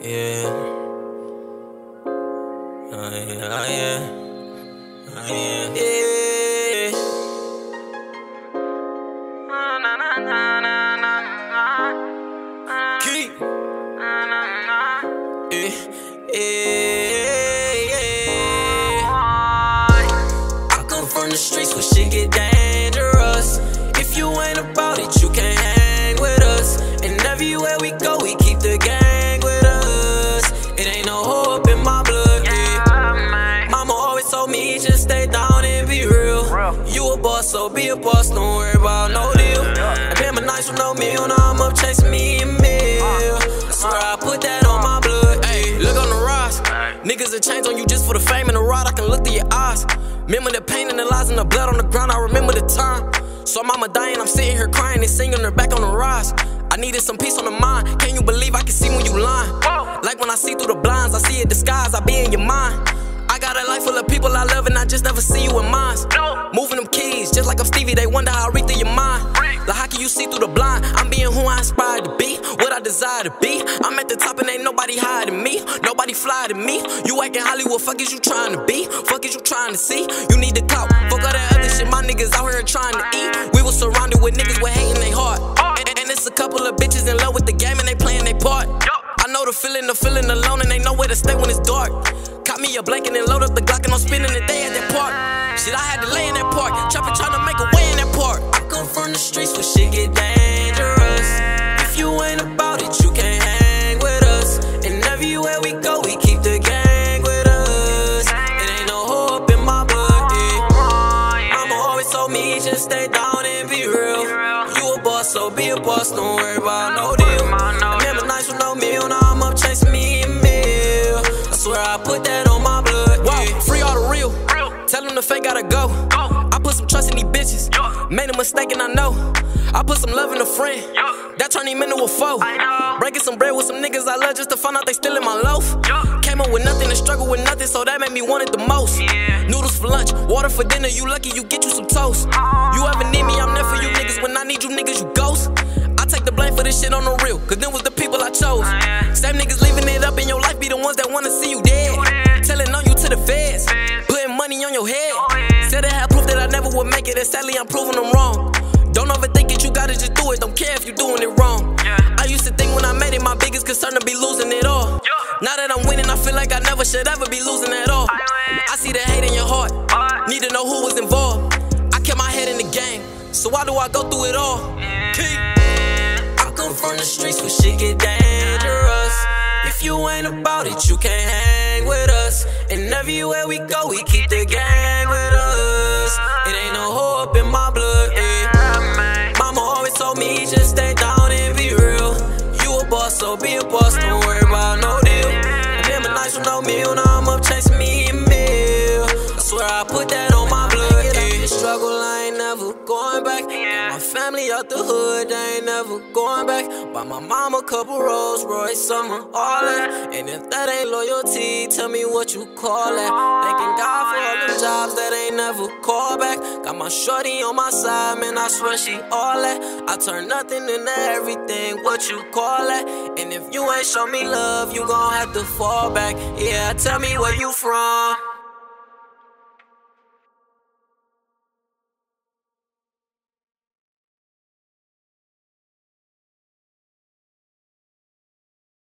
Yeah. Yeah. Keep. I come from the streets where shit get dangerous. If you ain't about it, you can't hang with us. And everywhere we go, we keep the gang with us. It ain't no hoe up in my blood, yeah. Mama always told me, just stay down and be real. You a boss, so be a boss, don't worry about no deal. And pay my nights with no meal, now I'm up chasing me a meal. I swear I put that on my blood, ayy. Look on the rise. Niggas will change on you just for the fame and the rod, I can look through your eyes. Remember the pain and the lies and the blood on the ground, I remember the time. So mama dying, I'm sitting here crying and singing her back on the rise. I needed some peace on the mind, can you believe I can see when you lying? Like when I see through the blinds, I see a disguise, I be in your mind. I got a life full of people I love and I just never see you in mine. Moving them keys, just like I'm Stevie, they wonder how I read through your mind. Like how can you see through the blind? I'm being who I inspire to be, what I desire to be. I'm at the top and ain't nobody higher than me, nobody fly to me. You acting Hollywood, fuck is you trying to be? Fuck is you trying to see? You need the clout, fuck all that other shit, my niggas out here trying to eat. We was surrounded with niggas with hate in their heart. And it's a couple of bitches in love with the game and they playing their part. I know the feeling alone and they know where to stay when it's dark. Caught me a blanket and load up the Glock and I'm spending the day at that park. Shit, I had to lay in that park, chopping trying to make a way in that park. I come from the streets where shit get dangerous. If you ain't about it, you can't hang with us. And everywhere we go, we keep the gang with us. It ain't no hoe up in my blood, yeah. Mama always told me, just stay down and be real. You a boss, so be a boss, don't worry about no deal. Remember nights with no meal, now I'm up chasing me a meal. I swear I put that on my blood, yeah. Free all the real, tell them the fake gotta go. I put some trust in these bitches, made a mistake and I know. I put some love in a friend, that turned him into a foe. Breaking some bread with some niggas I love just to find out they still in my loaf. Came up with nothing and struggle with nothing, so that made me want it the most. Noodles for lunch, water for dinner, you lucky you get you some toast. You ever need me, I'm there for you niggas. When I need you niggas, you ghost. I take the blame for this shit on the real, cause them was the people I chose. Same niggas leaving it up in your life be the ones that wanna see you dead. Telling on you to the feds, putting money on your head. Said I had proof that I never would make it, and sadly I'm proving them wrong. Don't overthink it, you gotta just do it, don't care if you doing it wrong. I used to think when I made it, my biggest concern to be losing it all. Now that I'm winning, I feel like I never should ever be losing at all. I see the hate in your heart, need to know who was involved. I kept my head in the game, so why do I go through it all? I come from the streets where shit get dangerous. If you ain't about it, you can't hang with us. And everywhere we go, we keep the gang with us. It ain't no hoe up in my blood, yeah. Mama always told me, just stay down and be real. You a boss, so be a boss, don't worry about no deal. And then my nights with no meal, now I'm up chasing me a meal. I swear I put that on my blood, yeah. Struggle, I ain't never going back. My family out the hood, they ain't never going back. Buy my mama a couple Rolls Royce, summer, all that. And if that ain't loyalty, tell me what you call that. Thanking God for all the jobs that ain't never called back. Got my shorty on my side, man, I swear she all that. I turn nothing into everything, what you call that. And if you ain't show me love, you gon' have to fall back. Yeah, tell me where you from.